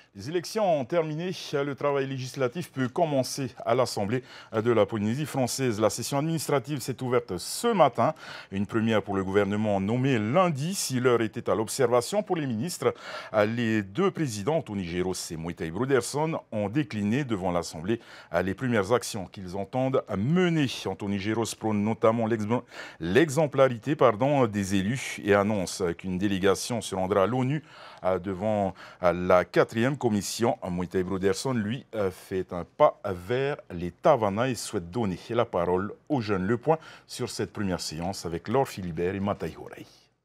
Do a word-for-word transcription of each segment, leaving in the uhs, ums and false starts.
Les élections ont terminé, le travail législatif peut commencer à l'Assemblée de la Polynésie française. La session administrative s'est ouverte ce matin, une première pour le gouvernement nommé lundi, si l'heure était à l'observation pour les ministres. Les deux présidents, Tony Géros et Moitai Broderson, ont décliné devant l'Assemblée les premières actions qu'ils entendent mener. Tony Géros prône notamment l'exemplarité pardon, des élus et annonce qu'une délégation se rendra à l'ONU devant la quatrième commission. Moitai Broderson, lui, fait un pas vers les Tavana et souhaite donner la parole aux jeunes. Le point sur cette première séance avec Laure Philibert et Matai Horai.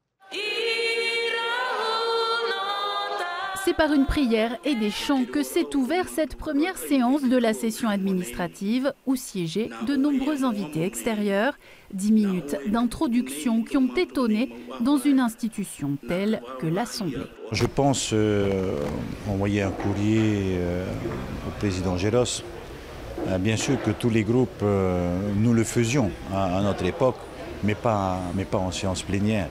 C'est par une prière et des chants que s'est ouverte cette première séance de la session administrative où siégeaient de nombreux invités extérieurs. Dix minutes d'introduction qui ont étonné dans une institution telle que l'Assemblée. Je pense euh, envoyer un courrier euh, au président Géros. Euh, bien sûr que tous les groupes, euh, nous le faisions à, à notre époque, mais pas, mais pas en séance plénière.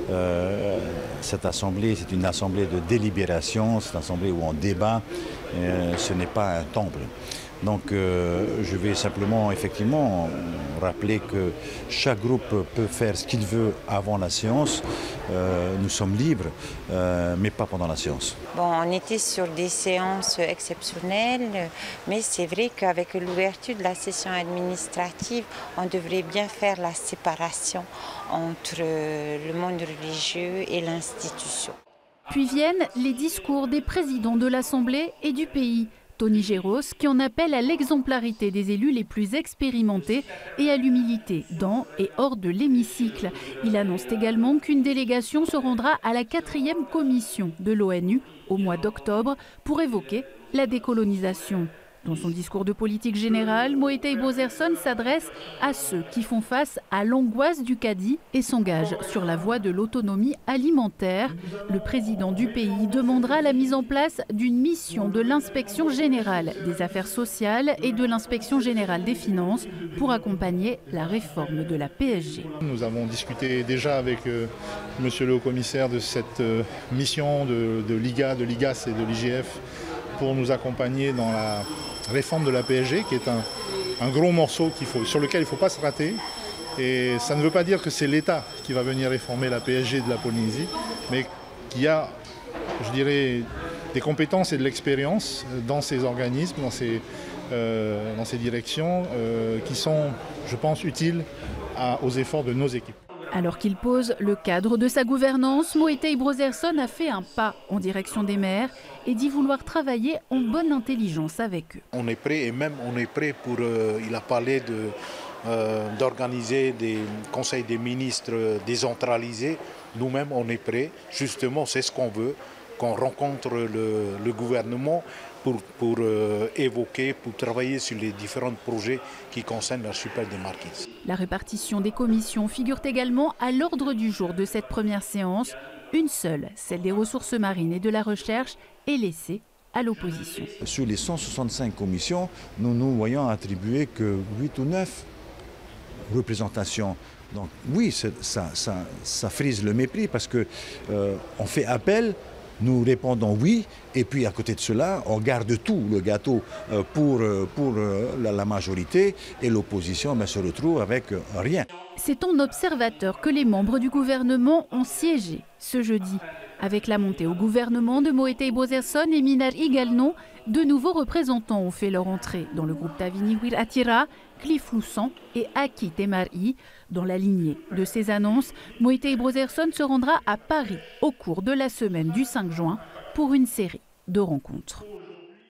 Euh, cette assemblée, c'est une assemblée de délibération, c'est une assemblée où on débat, euh, ce n'est pas un temple. Donc euh, je vais simplement effectivement rappeler que chaque groupe peut faire ce qu'il veut avant la séance. Euh, nous sommes libres, euh, mais pas pendant la séance. Bon, on était sur des séances exceptionnelles, mais c'est vrai qu'avec l'ouverture de la session administrative, on devrait bien faire la séparation entre le monde religieux et l'institution. Puis viennent les discours des présidents de l'Assemblée et du pays. Tony Géros qui en appelle à l'exemplarité des élus les plus expérimentés et à l'humilité dans et hors de l'hémicycle. Il annonce également qu'une délégation se rendra à la quatrième commission de l'ONU au mois d'octobre pour évoquer la décolonisation. Dans son discours de politique générale, Moitai Broderson s'adresse à ceux qui font face à l'angoisse du caddie et s'engage sur la voie de l'autonomie alimentaire. Le président du pays demandera la mise en place d'une mission de l'inspection générale des affaires sociales et de l'inspection générale des finances pour accompagner la réforme de la P S G. Nous avons discuté déjà avec euh, monsieur le haut-commissaire de cette euh, mission de, de l'I G A, de l'I G A S et de l'I G F pour nous accompagner dans la réforme de la P S G, qui est un, un gros morceau qu'il faut, sur lequel il ne faut pas se rater. Et ça ne veut pas dire que c'est l'État qui va venir réformer la P S G de la Polynésie, mais qu'il y a, je dirais, des compétences et de l'expérience dans ces organismes, dans ces, euh, dans ces directions, euh, qui sont, je pense, utiles à, aux efforts de nos équipes. Alors qu'il pose le cadre de sa gouvernance, Moitai Broderson a fait un pas en direction des maires et dit vouloir travailler en bonne intelligence avec eux. On est prêt et même on est prêt pour, euh, il a parlé de, euh, d'organiser des conseils des ministres décentralisés. Nous-mêmes on est prêts, justement c'est ce qu'on veut, qu'on rencontre le, le gouvernement pour, pour euh, évoquer, pour travailler sur les différents projets qui concernent l'archipel des Marquises. La répartition des commissions figure également à l'ordre du jour de cette première séance. Une seule, celle des ressources marines et de la recherche, est laissée à l'opposition. Sur les cent soixante-cinq commissions, nous nous voyons attribuer que huit ou neuf représentations. Donc oui, ça, ça, ça frise le mépris parce qu'on euh, fait appel. Nous répondons oui, et puis à côté de cela, on garde tout le gâteau pour, pour la majorité, et l'opposition ben, se retrouve avec rien. C'est en observateur que les membres du gouvernement ont siégé ce jeudi. Avec la montée au gouvernement de Moitai Broderson et Minar Igalno, de nouveaux représentants ont fait leur entrée dans le groupe Taviniwir Atira, Cliff Loussan et Aki Temari. Dans la lignée de ces annonces, Moitai Broderson se rendra à Paris au cours de la semaine du cinq juin pour une série de rencontres.